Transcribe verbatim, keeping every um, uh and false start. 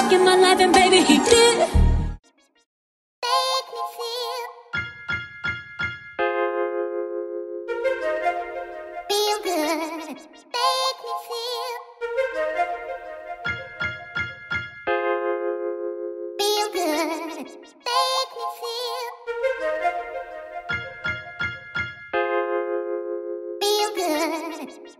back in my life, and baby, he did. Feel good, make me feel, feel good, make me feel, feel good.